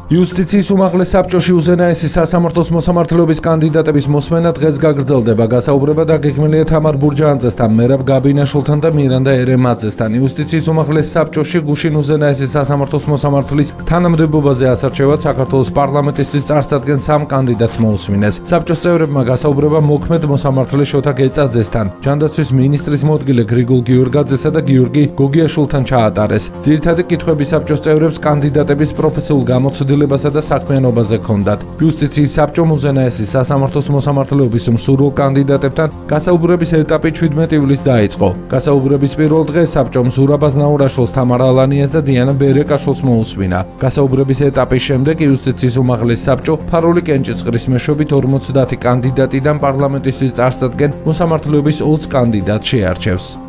იუსტიციის უმაღლეს საბჭოში უზენაესი სასამართლოს მოსამართლეობის კანდიდატების მოსმენა დღეს გაგრძელდება. Გასაუბრება დაგეგმილია თამარ ბურჯაანძესთან, მერაბ გაბინაშვილთან და მირანდა ერემაძესთან. იუსტიციის უმაღლეს საბჭოში გუშინ უზენაესი სასამართლოს მოსამართლის თანამდებობაზე ასარჩევად საქართველოს პარლამენტისთვის წარსადგენს 3 კანდიდატს მოусმინეს. საბჭოს წევრებმა გასაუბრება მოქმედ მოსამართლე შოთა გეწაძესთან, ჯანდაცვის მინისტრის მოადგილე გრიგოლ გიორგაძესა და გიორგი გოგიაშვილთან ჩაატარეს. ძირითადი კითხვები საბჭოს წევრებს კანდიდატების პროფესიულ გამოცდილებასა და საქმიანობაზე ჰქონდათ. იუსტიციის საბჭომ უზენაესი სასამართლოს მოსამართლეობის მსურველ კანდიდატებთან გასაუბრების ეტაპი 17 ივლისს დაიწყო. გასაუბრების პირველ დღეს საბჭომ ზურაბ აზნაურაშვილს, თამარ ალანიას და დიანა ბერეკაშვილს მოусმინა. გასაუბრების ეტაპის შემდეგ იუსტიციის უმაღლეს საბჭო ფარული კენჭისყრის მეშვეობით 50 კანდიდატიდან პარლამენტისთვის წარსადენ მოსამართლეობის 20 კანდიდატს შეარჩევს.